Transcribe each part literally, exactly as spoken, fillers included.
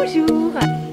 bonjour.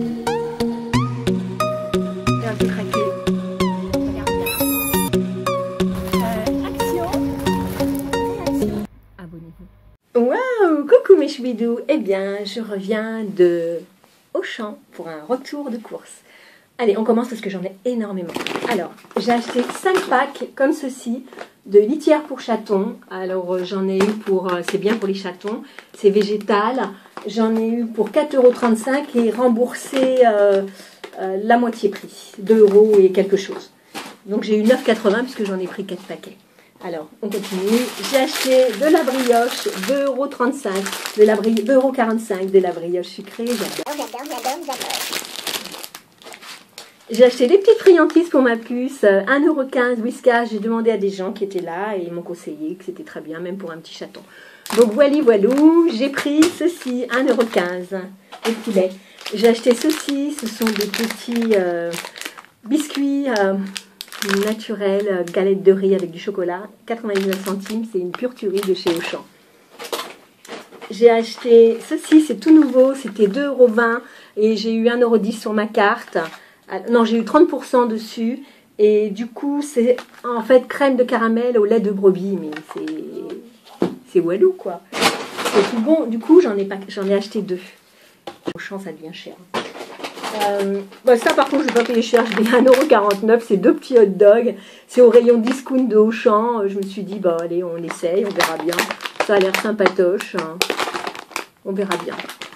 J'ai un peu craqué. Regarde bien. Euh, action. Action. Abonnez-vous. Waouh, coucou mes choubidous. Eh bien, je reviens de Auchan pour un retour de course. Allez, on commence parce que j'en ai énormément. Alors, j'ai acheté cinq packs comme ceci de litière pour chatons. Alors, j'en ai eu pour, c'est bien pour les chatons, c'est végétal. J'en ai eu pour quatre euros trente-cinq et remboursé euh, euh, la moitié prix, deux euros et quelque chose. Donc, j'ai eu neuf euros quatre-vingts puisque j'en ai pris quatre paquets. Alors, on continue. J'ai acheté de la brioche, deux euros trente-cinq, de la bri... deux euros quarante-cinq de la brioche sucrée. J'adore, j'adore, j'adore, j'adore. J'ai acheté des petites friandises pour ma puce, un euro quinze Whiskas. J'ai demandé à des gens qui étaient là et ils m'ont conseillé que c'était très bien, même pour un petit chaton. Donc voilà, voilou, j'ai pris ceci, un euro quinze, des poulets. J'ai acheté ceci, ce sont des petits euh, biscuits euh, naturels, euh, galettes de riz avec du chocolat, quatre-vingt-dix-neuf centimes, c'est une pure tuerie de chez Auchan. J'ai acheté ceci, c'est tout nouveau, c'était deux euros vingt et j'ai eu un euro dix sur ma carte. Non, j'ai eu trente pour cent dessus. Et du coup, c'est en fait crème de caramel au lait de brebis. Mais c'est c'est walou, quoi. C'est tout bon. Du coup, j'en ai, pas... j'en ai acheté deux. Auchan, ça devient cher. Euh, bah ça, par contre, je ne vais pas payer cher. Je paye un euro quarante-neuf. C'est deux petits hot dogs. C'est au rayon discount de Auchan. Je me suis dit, bah allez, on essaye. On verra bien. Ça a l'air sympatoche. Hein. On verra bien.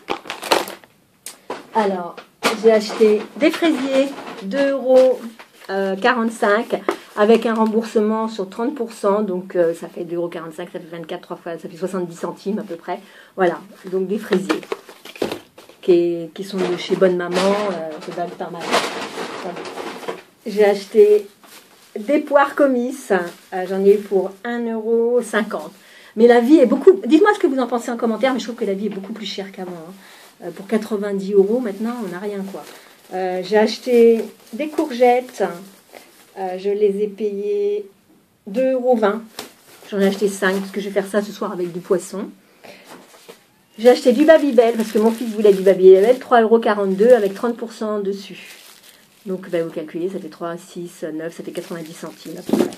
Alors... J'ai acheté des fraisiers, deux euros quarante-cinq, avec un remboursement sur trente pour cent, donc euh, ça fait deux euros quarante-cinq, ça fait vingt-quatre, trois fois, ça fait soixante-dix centimes à peu près. Voilà, donc des fraisiers qui, qui sont de chez Bonne Maman, euh, de par ma voilà. J'ai acheté des poires comices, euh, j'en ai eu pour un euro cinquante. Mais la vie est beaucoup... Dites-moi ce que vous en pensez en commentaire, mais je trouve que la vie est beaucoup plus chère qu'avant. Hein. Pour quatre-vingt-dix euros, maintenant, on n'a rien, quoi. Euh, j'ai acheté des courgettes. Euh, je les ai payées deux euros vingt. J'en ai acheté cinq, parce que je vais faire ça ce soir avec du poisson. J'ai acheté du Babybel, parce que mon fils voulait du Babybel, trois euros quarante-deux, avec trente pour cent dessus. Donc, bah, vous calculez, ça fait trois, six, neuf, ça fait quatre-vingt-dix centimes, à peu près.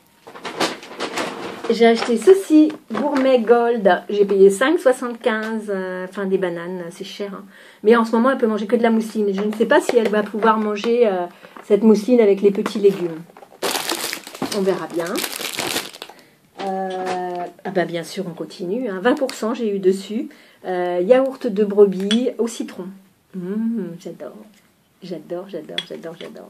J'ai acheté ceci, Gourmet Gold, j'ai payé cinq euros soixante-quinze, euh, enfin des bananes, c'est cher. Hein. Mais en ce moment, elle peut manger que de la mousseline. Je ne sais pas si elle va pouvoir manger euh, cette mousseline avec les petits légumes. On verra bien. Euh, ah bah bien sûr, on continue. Hein. vingt pour cent j'ai eu dessus. Euh, yaourt de brebis au citron. Mmh, j'adore, j'adore, j'adore, j'adore, j'adore.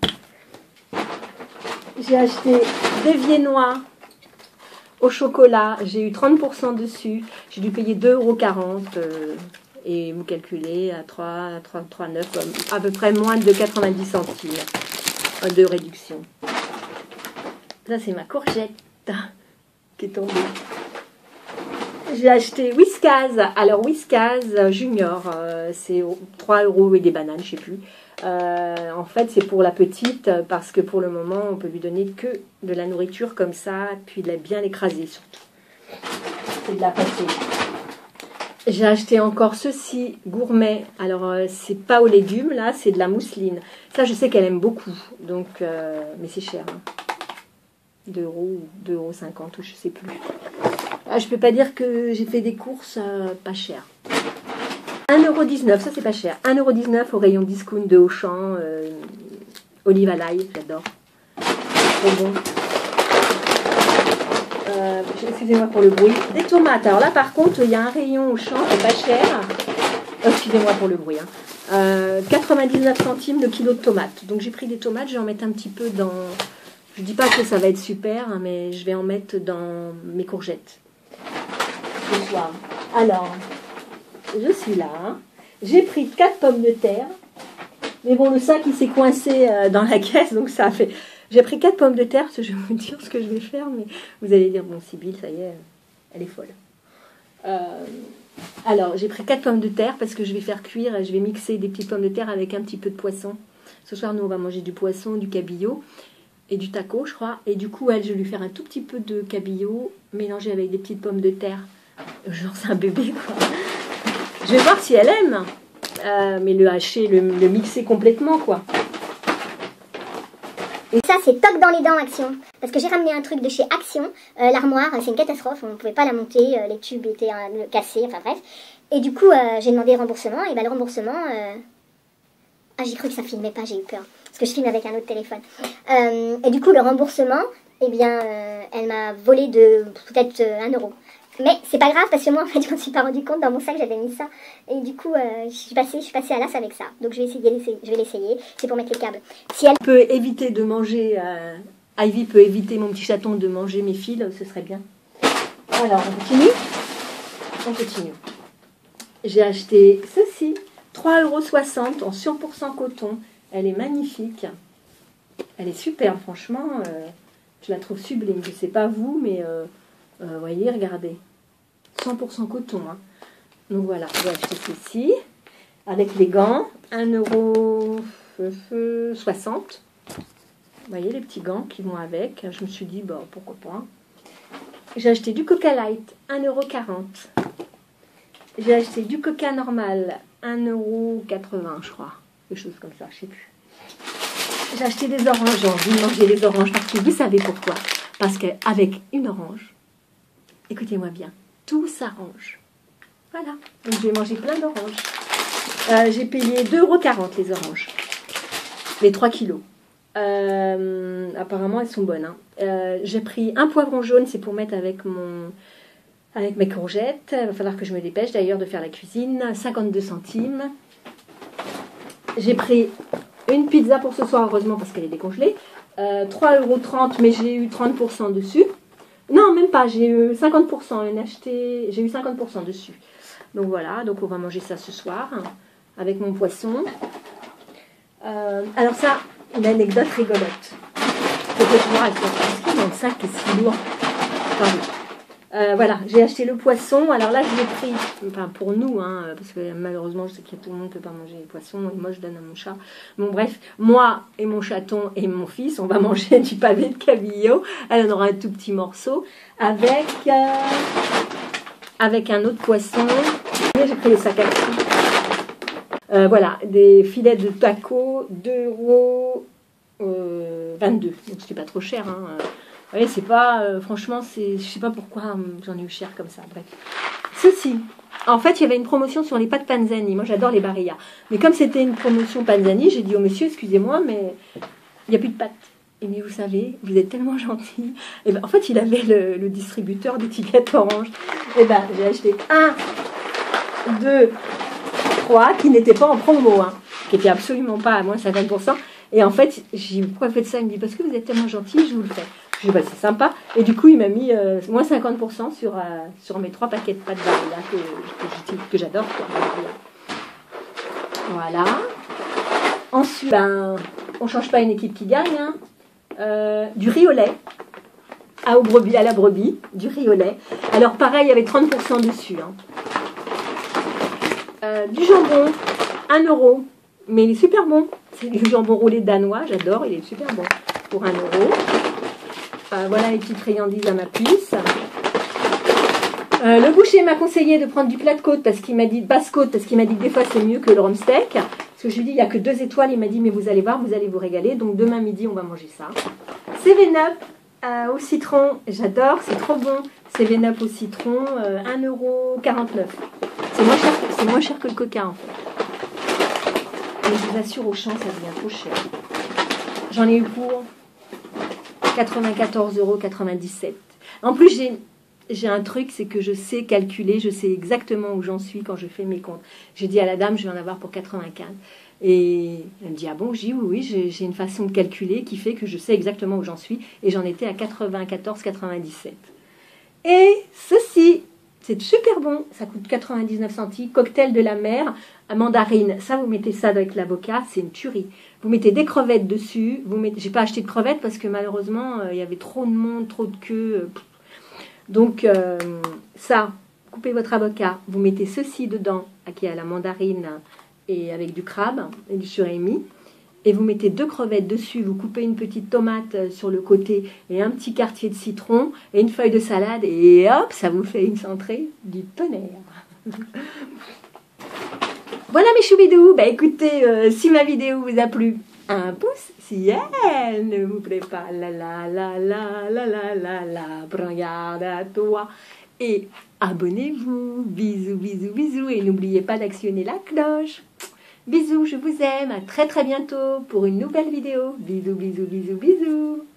J'ai acheté des viennois au chocolat, j'ai eu trente pour cent dessus, j'ai dû payer deux euros quarante euh, et vous calculez à trois, trois, trois, neuf, à peu près moins de quatre-vingt-dix centimes de réduction. Ça c'est ma courgette qui est tombée. J'ai acheté Whiskas, alors Whiskas Junior, euh, c'est trois euros et des bananes, je ne sais plus. Euh, en fait, c'est pour la petite parce que pour le moment, on peut lui donner que de la nourriture comme ça, puis de la bien l'écraser surtout. C'est de la pâtée. J'ai acheté encore ceci, gourmet. Alors, euh, c'est pas aux légumes, là, c'est de la mousseline. Ça, je sais qu'elle aime beaucoup, donc, euh, mais c'est cher. Hein. deux euros ou deux euros cinquante, ou je sais plus. Ah, je peux pas dire que j'ai fait des courses euh, pas chères. un euro dix-neuf, ça c'est pas cher. un euro dix-neuf au rayon discount de Auchan. Euh, olive à l'ail, j'adore. Trop bon. Euh, Excusez-moi pour le bruit. Des tomates. Alors là par contre, il y a un rayon Auchan, c'est pas cher. Oh, excusez-moi pour le bruit. Hein. Euh, quatre-vingt-dix-neuf centimes le kilo de tomates. Donc j'ai pris des tomates, je vais en mettre un petit peu dans... Je dis pas que ça va être super, hein, mais je vais en mettre dans mes courgettes. Ce soir. Alors... Je suis là, j'ai pris quatre pommes de terre, mais bon, le sac il s'est coincé dans la caisse, donc ça a fait... J'ai pris quatre pommes de terre, parce que je vais vous dire ce que je vais faire, mais vous allez dire, bon, Sybille, ça y est, elle est folle. Euh, alors, j'ai pris quatre pommes de terre, parce que je vais faire cuire, je vais mixer des petites pommes de terre avec un petit peu de poisson. Ce soir, nous, on va manger du poisson, du cabillaud, et du taco, je crois, et du coup, elle, je vais lui faire un tout petit peu de cabillaud, mélangé avec des petites pommes de terre. Genre, c'est un bébé, quoi. Je vais voir si elle aime. euh, mais le hacher, le, le mixer complètement, quoi. Et ça, c'est toc dans les dents, Action. Parce que j'ai ramené un truc de chez Action. Euh, L'armoire, c'est une catastrophe. On ne pouvait pas la monter. Euh, les tubes étaient euh, cassés. Enfin bref. Et du coup, euh, j'ai demandé remboursement. Et ben le remboursement... Euh... Ah, j'ai cru que ça filmait pas. J'ai eu peur. Parce que je filme avec un autre téléphone. Euh, et du coup, le remboursement, eh bien, euh, elle m'a volé de peut-être euh, un euro. Mais c'est pas grave parce que moi, en fait, je ne me suis pas rendu compte. Dans mon sac, j'avais mis ça. Et du coup, euh, je suis passée, je suis passée à l'as avec ça. Donc, je vais essayer, je vais l'essayer. C'est pour mettre les câbles. Si elle peut éviter de manger, euh, Ivy peut éviter, mon petit chaton, de manger mes fils, ce serait bien. Alors, on continue. On continue. J'ai acheté ceci, trois euros soixante en cent pour cent coton. Elle est magnifique. Elle est super, franchement. Euh, je la trouve sublime. Je ne sais pas vous, mais... Euh, Euh, voyez, regardez, cent pour cent coton. Hein. Donc voilà, j'ai acheté ceci avec les gants, un euro soixante. Vous voyez les petits gants qui vont avec. Je me suis dit, bon, pourquoi pas. J'ai acheté du Coca Light, un euro quarante. J'ai acheté du Coca normal, un euro quatre-vingts, je crois. Quelque chose comme ça, je ne sais plus. J'ai acheté des oranges, j'ai envie de manger les oranges parce que vous savez pourquoi. Parce qu'avec une orange, écoutez-moi bien, tout s'arrange. Voilà, donc je vais manger plein d'oranges. Euh, j'ai payé deux euros quarante les oranges, les trois kilos. Euh, apparemment, elles sont bonnes. Hein. Euh, j'ai pris un poivron jaune, c'est pour mettre avec, mon, avec mes courgettes. Il va falloir que je me dépêche d'ailleurs de faire la cuisine. cinquante-deux centimes. J'ai pris une pizza pour ce soir, heureusement, parce qu'elle est décongelée. Euh, trois euros trente, mais j'ai eu trente pour cent dessus. Non, même pas, j'ai eu cinquante pour cent, acheté, j'ai eu cinquante pour cent dessus. Donc voilà, donc on va manger ça ce soir, hein, avec mon poisson. Euh, alors ça, une anecdote rigolote. Faut que je vous raconte. Qu'est-ce qu'il y a dans le sac qui est si lourd? Pardon. Euh, voilà, j'ai acheté le poisson. Alors là, je l'ai pris, enfin pour nous, hein, parce que malheureusement, je sais que tout le monde ne peut pas manger les poissons, et moi, je donne à mon chat. Bon, bref, moi et mon chaton et mon fils, on va manger du pavé de cabillaud. Elle en aura un tout petit morceau, avec, euh, avec un autre poisson. Et j'ai pris les sacs à coups. Euh, voilà, des filets de taco, deux euros vingt-deux. Donc, c'était pas trop cher, hein. Vous voyez, c'est pas, euh, franchement, c'est, je sais pas pourquoi hum, j'en ai eu cher comme ça. Bref. Ceci, en fait, il y avait une promotion sur les pâtes Panzani. Moi, j'adore les Barilla. Mais comme c'était une promotion Panzani, j'ai dit au monsieur, excusez-moi, mais il n'y a plus de pâtes. Et mais vous savez, vous êtes tellement gentil. Et ben, en fait, il avait le, le distributeur d'étiquettes orange. Et ben, j'ai acheté un, deux, trois, qui n'étaient pas en promo, hein, qui n'étaient absolument pas à moins cinquante pour cent. Et en fait, j'ai dit, pourquoi vous faites ça? Il me dit, parce que vous êtes tellement gentil, je vous le fais. Je dis, bah, c'est sympa. Et du coup, il m'a mis euh, moins cinquante pour cent sur, euh, sur mes trois paquets de pâtes Barilla que, que, que j'adore. Voilà. Ensuite, ben, on ne change pas une équipe qui gagne. Hein. Euh, du riz au lait. À, au brebis, à la brebis. Du riz au lait. Alors, pareil, il y avait trente pour cent dessus. Hein. Euh, du jambon. un euro. Mais il est super bon. C'est du jambon roulé danois. J'adore. Il est super bon. Pour un euro. Euh, voilà les petites friandises à ma puce. Euh, le boucher m'a conseillé de prendre du plat de côte parce qu'il m'a dit basse côte parce qu'il m'a dit que des fois c'est mieux que le rhum steak. Parce que je lui ai dit il n'y a que deux étoiles. Il m'a dit mais vous allez voir, vous allez vous régaler. Donc demain midi on va manger ça. seven up euh, au citron, j'adore, c'est trop bon. seven up au citron, euh, un euro quarante-neuf. C'est moins cher, c'est moins cher que le coca en fait. Mais je vous assure au champ ça devient trop cher. J'en ai eu pour quatre-vingt-quatorze euros quatre-vingt-dix-sept. En plus, j'ai, j'ai un truc, c'est que je sais calculer, je sais exactement où j'en suis quand je fais mes comptes. J'ai dit à la dame, je vais en avoir pour quatre-vingt-quinze. Et elle me dit, ah bon, je dis, oui, oui, j'ai, j'ai une façon de calculer qui fait que je sais exactement où j'en suis. Et j'en étais à quatre-vingt-quatorze quatre-vingt-dix-sept. Et ceci, c'est super bon, ça coûte quatre-vingt-dix-neuf centimes. Cocktail de la mer, à mandarine. Ça, vous mettez ça avec l'avocat, c'est une tuerie. Vous mettez des crevettes dessus. Vous mettez... J'ai pas acheté de crevettes parce que malheureusement, euh, il y avait trop de monde, trop de queue. Euh, Donc, euh, ça, coupez votre avocat. Vous mettez ceci dedans, qui est à la mandarine et avec du crabe et du surimi. Et vous mettez deux crevettes dessus. Vous coupez une petite tomate sur le côté et un petit quartier de citron et une feuille de salade. Et hop, ça vous fait une entrée du tonnerre. Voilà mes choubidous, bah écoutez, euh, si ma vidéo vous a plu, un pouce. Si elle ne vous plaît pas, la la la la la la la la, prends garde à toi. Et abonnez-vous, bisous, bisous, bisous. Et n'oubliez pas d'actionner la cloche. Bisous, je vous aime, à très très bientôt pour une nouvelle vidéo. Bisous, bisous, bisous, bisous.